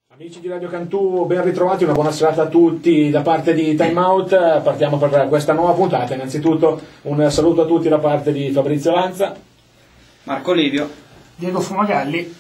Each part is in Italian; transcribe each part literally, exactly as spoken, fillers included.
Amici di Radio Cantù, ben ritrovati, una buona serata a tutti da parte di Time Out. Partiamo per questa nuova puntata. Innanzitutto un saluto a tutti da parte di Fabrizio Lanza, Marco Livio, Diego Fumagalli,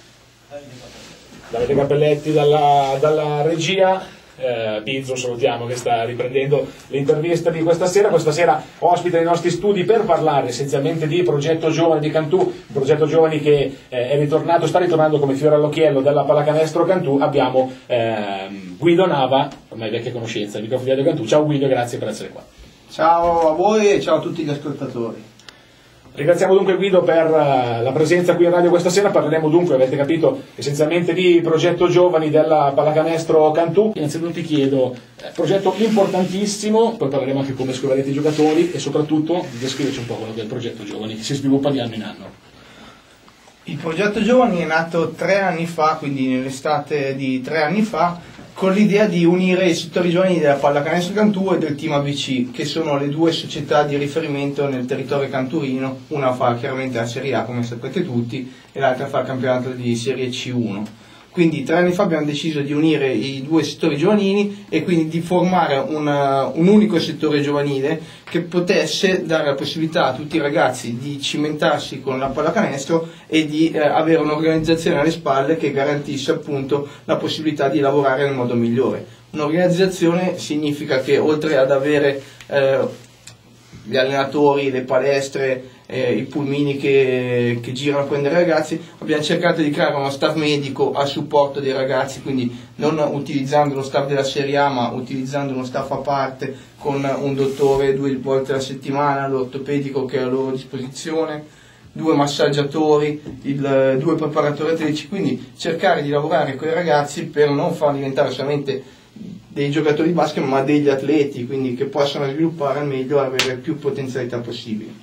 Davide Cappelletti dalla, dalla regia. Eh, Pizzo salutiamo, che sta riprendendo l'intervista di questa sera. Questa sera ospite nei nostri studi per parlare essenzialmente di Progetto Giovani di Cantù, un progetto giovani che eh, è ritornato, sta ritornando come fiore all'occhiello della pallacanestro Cantù. Abbiamo eh, Guido Nava, ormai vecchia conoscenza, il microfono di Radio Cantù. Ciao Guido, grazie per essere qua. ciao a voi e ciao a tutti gli ascoltatori. Ringraziamo dunque Guido per uh, la presenza qui in radio questa sera. Parleremo dunque, avete capito, essenzialmente di Progetto Giovani della pallacanestro Cantù. Innanzitutto ti chiedo, eh, progetto importantissimo, poi parleremo anche come scovrete i giocatori e soprattutto descriverci un po' quello che è il Progetto Giovani, che si sviluppa di anno in anno. Il Progetto Giovani è nato tre anni fa, quindi nell'estate di tre anni fa, con l'idea di unire i settori giovani della pallacanestro Cantù e del Team A B C, che sono le due società di riferimento nel territorio canturino. Una fa chiaramente la Serie A, come sapete tutti, e l'altra fa il campionato di Serie C uno. Quindi tre anni fa abbiamo deciso di unire i due settori giovanili e quindi di formare una, un unico settore giovanile che potesse dare la possibilità a tutti i ragazzi di cimentarsi con la pallacanestro e di eh, avere un'organizzazione alle spalle che garantisse appunto la possibilità di lavorare nel modo migliore. Un'organizzazione significa che oltre ad avere eh, gli allenatori, le palestre, eh, i pulmini che, che girano a prendere i ragazzi, abbiamo cercato di creare uno staff medico a supporto dei ragazzi, quindi non utilizzando lo staff della Serie A ma utilizzando uno staff a parte con un dottore due volte alla settimana, l'ortopedico che è a loro disposizione, due massaggiatori, il, due preparatori atletici, quindi cercare di lavorare con i ragazzi per non farli diventare solamente dei giocatori di basket ma degli atleti, quindi che possano sviluppare al meglio e avere più potenzialità possibili.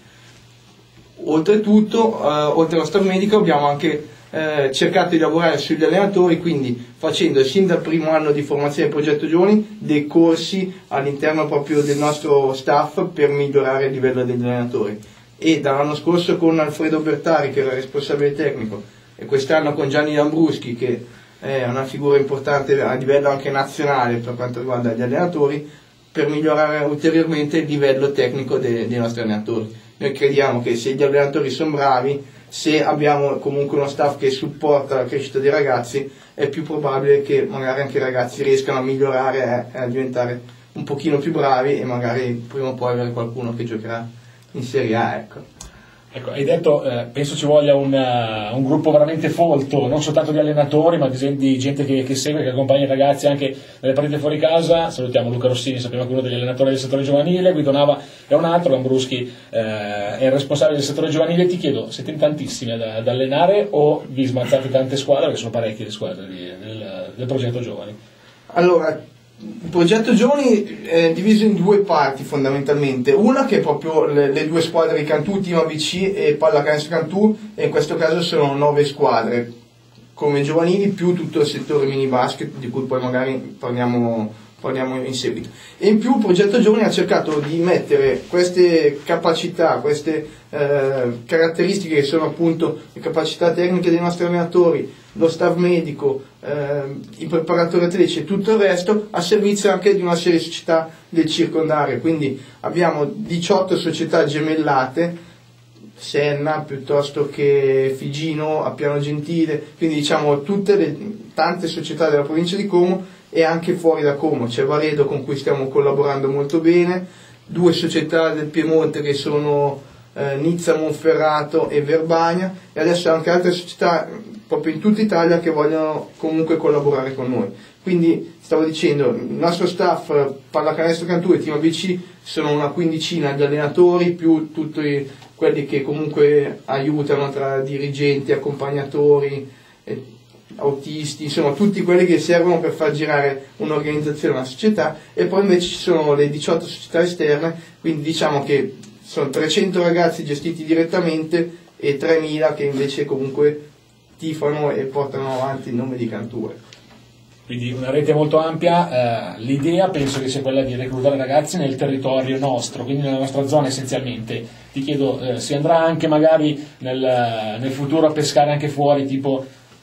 Oltretutto, eh, oltre allo staff medico abbiamo anche eh, cercato di lavorare sugli allenatori, quindi facendo sin dal primo anno di formazione del Progetto Giovani dei corsi all'interno proprio del nostro staff per migliorare il livello degli allenatori. E dall'anno scorso con Alfredo Bertari, che era responsabile tecnico, e quest'anno con Gianni Lambruschi, che è una figura importante a livello anche nazionale per quanto riguarda gli allenatori, per migliorare ulteriormente il livello tecnico dei, dei nostri allenatori. Noi crediamo che se gli allenatori sono bravi, se abbiamo comunque uno staff che supporta la crescita dei ragazzi, è più probabile che magari anche i ragazzi riescano a migliorare e a diventare un pochino più bravi e magari prima o poi avere qualcuno che giocherà in Serie A, ecco. Ecco, hai detto, eh, penso ci voglia un, uh, un gruppo veramente folto, non soltanto di allenatori, ma di, di gente che, che segue, che accompagna i ragazzi anche nelle partite fuori casa. Salutiamo Luca Rossini, sappiamo che è uno degli allenatori del settore giovanile, Guido Nava è un altro, Lambruschi eh, è il responsabile del settore giovanile. Ti chiedo, siete in tantissimi ad, ad allenare o vi smazzate tante squadre, che sono parecchie le squadre di, del, del Progetto Giovani? Allora, il Progetto Giovani è diviso in due parti fondamentalmente, una che è proprio le, le due squadre di Cantù, Team A B C e Pallacanestro Cantù, e in questo caso sono nove squadre come giovanili più tutto il settore mini basket di cui poi magari parliamo, parliamo in seguito. E in più il Progetto Giovani ha cercato di mettere queste capacità, queste eh, caratteristiche che sono appunto le capacità tecniche dei nostri allenatori, lo staff medico, eh, i preparatori atletici e tutto il resto a servizio anche di una serie di società del circondario. Quindi abbiamo diciotto società gemellate, Senna piuttosto che Figino, Appiano Gentile, quindi diciamo tutte le tante società della provincia di Como e anche fuori da Como. C'è Varedo con cui stiamo collaborando molto bene, due società del Piemonte che sono eh, Nizza, Monferrato e Verbania, e adesso anche altre società proprio in tutta Italia che vogliono comunque collaborare con noi. Quindi stavo dicendo, il nostro staff Pallacanestro Cantù e Team A B C sono una quindicina di allenatori più tutti quelli che comunque aiutano tra dirigenti, accompagnatori, eh, autisti, insomma tutti quelli che servono per far girare un'organizzazione, una società. E poi invece ci sono le diciotto società esterne, quindi diciamo che sono trecento ragazzi gestiti direttamente e tremila che invece comunque tifano e portano avanti il nome di Cantù. Quindi una rete molto ampia. Eh, l'idea penso che sia quella di reclutare ragazzi nel territorio nostro, quindi nella nostra zona essenzialmente. Ti chiedo, eh, si andrà anche magari nel, nel futuro a pescare anche fuori, tipo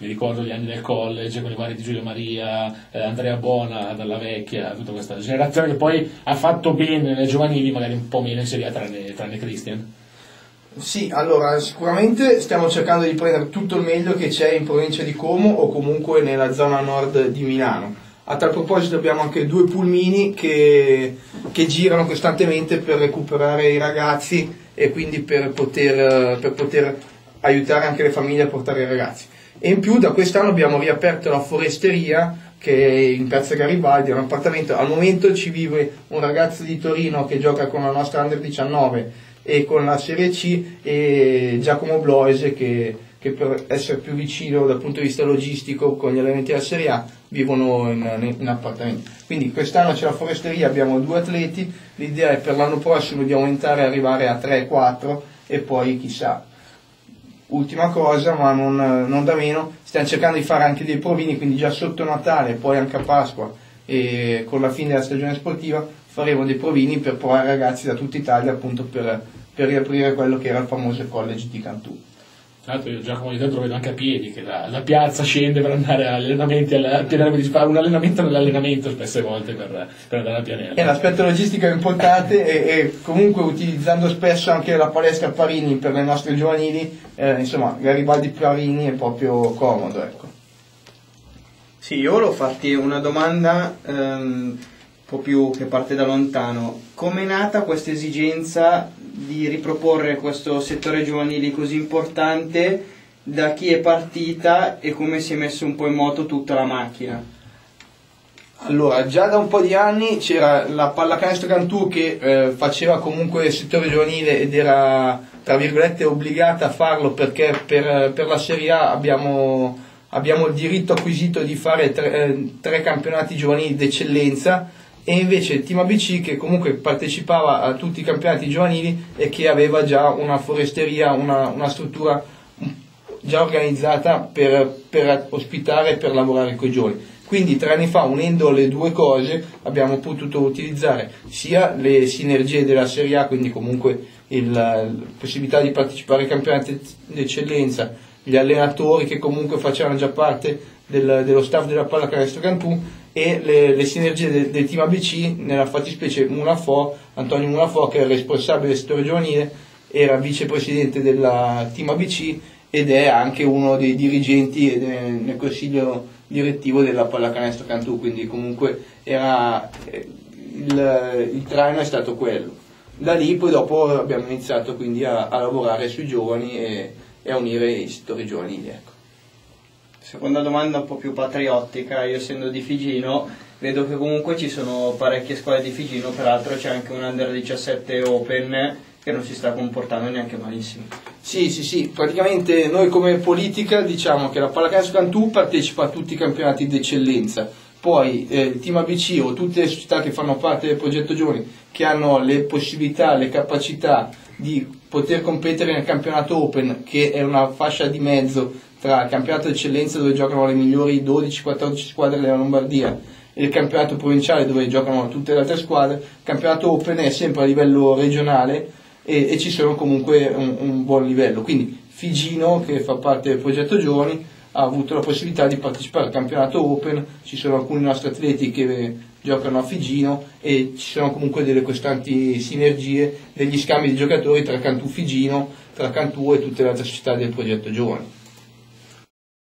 mi ricordo gli anni del college con i vari di Giulio Maria, eh, Andrea Bona dalla vecchia, tutta questa generazione che poi ha fatto bene nelle giovanili, magari un po' meno in Serie A tranne, tranne Christian. Sì, allora sicuramente stiamo cercando di prendere tutto il meglio che c'è in provincia di Como o comunque nella zona nord di Milano. A tal proposito abbiamo anche due pulmini che, che girano costantemente per recuperare i ragazzi e quindi per poter, per poter aiutare anche le famiglie a portare i ragazzi. E in più da quest'anno abbiamo riaperto la foresteria che è in Piazza Garibaldi, è un appartamento. Al momento ci vive un ragazzo di Torino che gioca con la nostra Under diciannove e con la Serie C, e Giacomo Bloise che, che per essere più vicino dal punto di vista logistico con gli allenamenti della Serie A vivono in, in appartamenti. Quindi quest'anno c'è la foresteria, abbiamo due atleti, l'idea è per l'anno prossimo di aumentare e arrivare a tre quattro e poi chissà. Ultima cosa, ma non, non da meno, stiamo cercando di fare anche dei provini, quindi già sotto Natale, poi anche a Pasqua e con la fine della stagione sportiva faremo dei provini per provare ragazzi da tutta Italia appunto per, per riaprire quello che era il famoso college di Cantù. Tra l'altro io già come dentro vedo anche a piedi che la, la piazza scende per andare agli allenamenti, al pianeta, si fa un allenamento nell'allenamento spesse volte per, per andare al pianeta. E l'aspetto logistico è importante e, e comunque utilizzando spesso anche la palestra Parini per le nostre giovanili, eh, insomma Garibaldi Parini è proprio comodo, ecco. Sì, io volevo farti una domanda ehm, un po' più che parte da lontano. Come è nata questa esigenza di riproporre questo settore giovanili così importante, da chi è partita e come si è messo un po' in moto tutta la macchina? Allora, già da un po' di anni c'era la Pallacanestro Cantù che eh, faceva comunque il settore giovanile ed era, tra virgolette, obbligata a farlo perché per, per la Serie A abbiamo, abbiamo il diritto acquisito di fare tre, eh, tre campionati giovanili d'eccellenza, e invece il Team A B C che comunque partecipava a tutti i campionati giovanili e che aveva già una foresteria, una, una struttura già organizzata per, per ospitare e per lavorare con i giovani. Quindi tre anni fa, unendo le due cose, abbiamo potuto utilizzare sia le sinergie della Serie A, quindi comunque il, la possibilità di partecipare ai campionati d'eccellenza, gli allenatori che comunque facevano già parte del, dello staff della Pallacanestro Cantù, e le, le sinergie del, del Team A B C, nella fattispecie Mulafò, Antonio Mulafò che è il responsabile del settore giovanile, era vicepresidente della Team A B C ed è anche uno dei dirigenti nel consiglio direttivo della Pallacanestro Cantù, quindi comunque era, il, il traino è stato quello. Da lì poi dopo abbiamo iniziato quindi a, a lavorare sui giovani e, e a unire i settori giovanili, ecco. Seconda domanda un po' più patriottica, io essendo di Figino vedo che comunque ci sono parecchie squadre di Figino, peraltro c'è anche un Under diciassette Open che non si sta comportando neanche malissimo. Sì, sì, sì, praticamente noi come politica diciamo che la Pallacanestro Cantù partecipa a tutti i campionati d'eccellenza, poi eh, il Team A B C o tutte le società che fanno parte del progetto giovani che hanno le possibilità, le capacità di poter competere nel campionato Open, che è una fascia di mezzo tra il campionato d'eccellenza dove giocano le migliori dodici quattordici squadre della Lombardia e il campionato provinciale dove giocano tutte le altre squadre. Il campionato Open è sempre a livello regionale e, e ci sono comunque un, un buon livello, quindi Figino che fa parte del progetto giovani ha avuto la possibilità di partecipare al campionato Open, ci sono alcuni nostri atleti che giocano a Figino e ci sono comunque delle costanti sinergie, degli scambi di giocatori tra Cantù Figino, tra Cantù e tutte le altre società del progetto giovani.